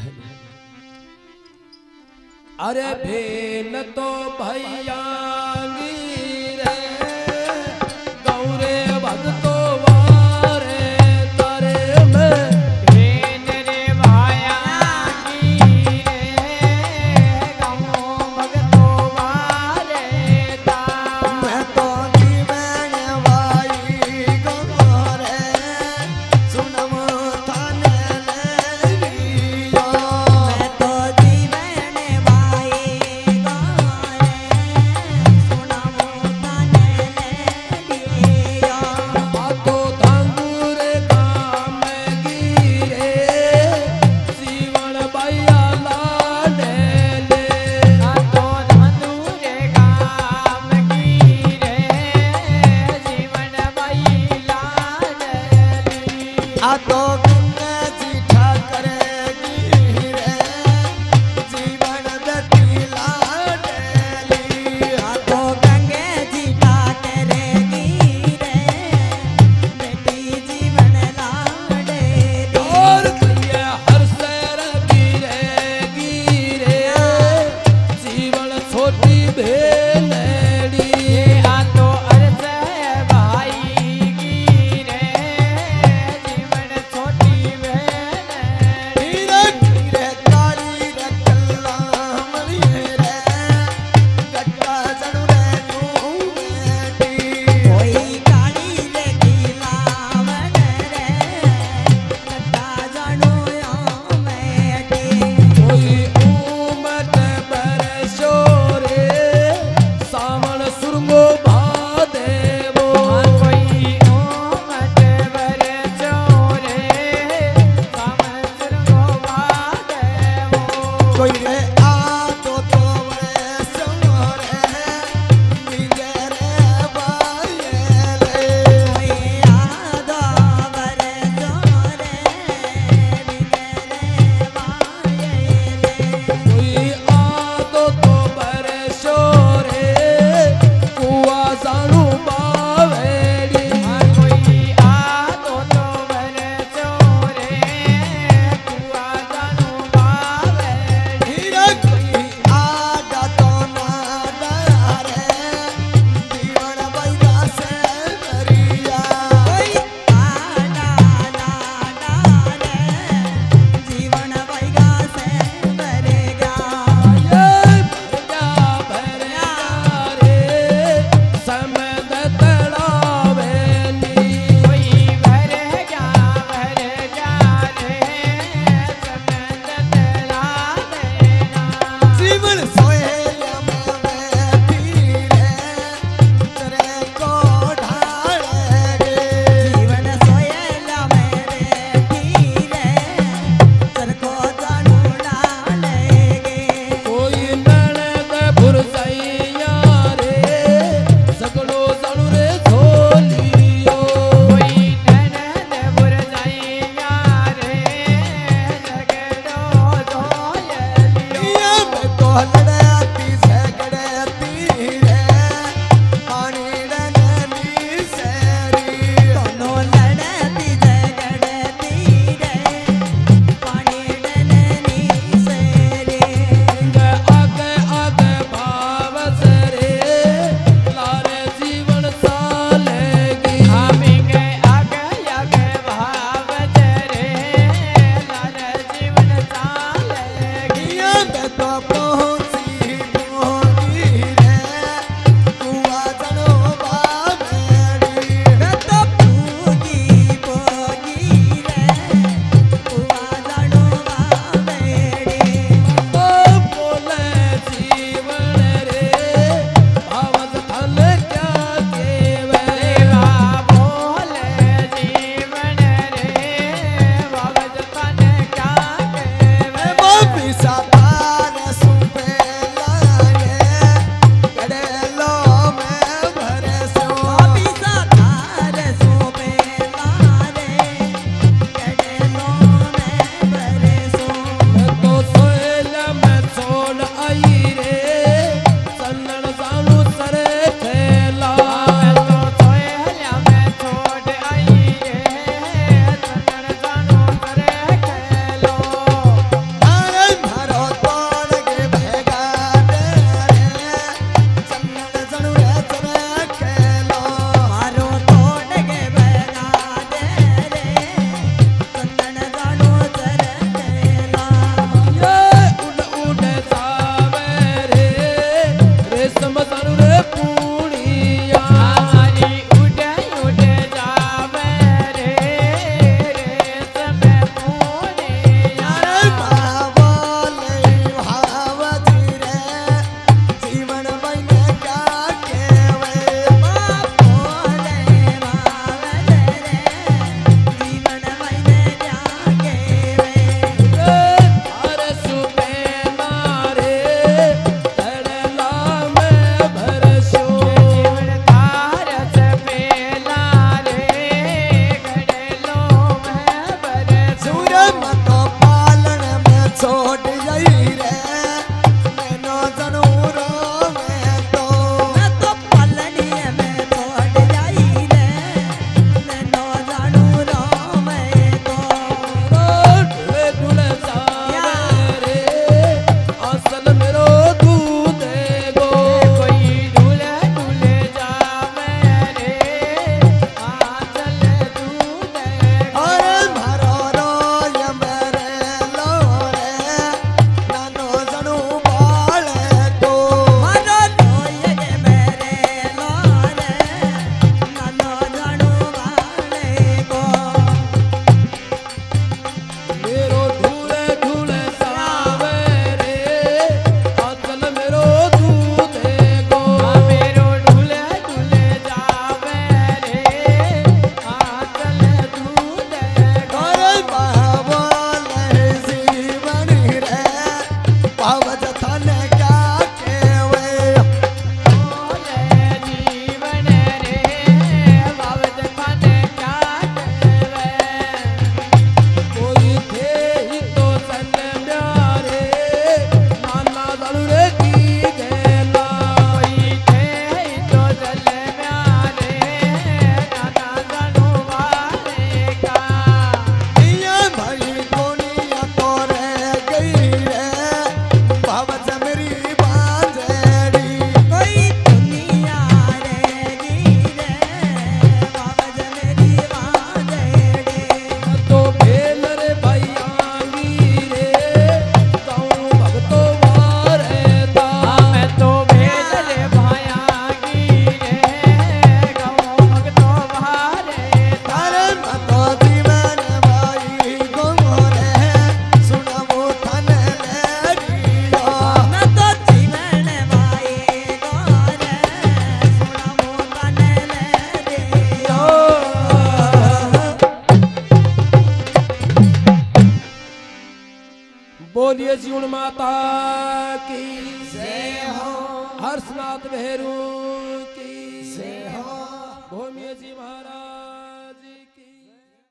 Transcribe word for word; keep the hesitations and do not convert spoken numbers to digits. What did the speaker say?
अरे भेन तो भैया रे गौरे भगतो वारे तारे में भेन रे भाया रे गौ भगतो वारे ता मैं तो जीवन वाई गोरे सुनम थाने लिया मैं तो जीवन वाई गोरे सुनम थाने लिया आ तो धांगुरे काम गिरे सीवन भैया लाडे ले आ तो धंधुरे गाम गिरे जीवन बैला डली आ तो गंगा जी ठाकरेगी रे जीवन दती लाडली आ तो गंगे जी ठाकरेगी रे बेटी जीवन लाडली और कहिए हर सैर गिरे गिरे जीवन छोटी भेलड़ी आ तो अर्थ भाई गिरे जीवन छोटी बहन हीरे हीरे काली रे कल्ला मली रे गट्टा जणु रे न्यू बेटी कोई काली रे कीलावन रे गट्टा जणु या बेटी कोई उमट बरसो रे सावन सुरंगो भादेवो कोई ओमट बर चोरे सामन सुरगो बादेवो कोई रे आ तो तो रे सोरे मिगे रे बाये रे कोई आ दो रे सोरे मिगे रे बाये रे कोई आदो तो बरसो रे कुआ साणु बावेड़ी कोई आ तो तो बर चोरे कुआ जानू बावेड़ी हीरे कोई आडा तो नाडा रे दीवान बैगा से करिया कोई आडा नाडा रे जीवन बैगा से करेगा ये भरजा भरजा रे समद तड़ावेली कोई भर जा भर जा रे समंद तला देना जीवन सोहेला में बैठी रे तेरे को ढालेगे जीवन सोहेला में बैठी रे तेरे को जानू डालेगे कोई ननद भुरसैया रे सगड़ो सणु रे झोलियो कोई ननद बुरजाइया रे जगड़ो दोयलियो ये मैं तो लड़ती झगड़ती रे पानी डननी सेरी दोनों लड़ती झगड़ती रे पानी डननी सेरी आगे आगे भाव से रे लारे जीवन सालेगी आमिगे आगे आगे भाव जरे लाल जीवन सालेगी ये मैं तो पहुंची जीवन माता की जय हो हर्षनाथ भेरू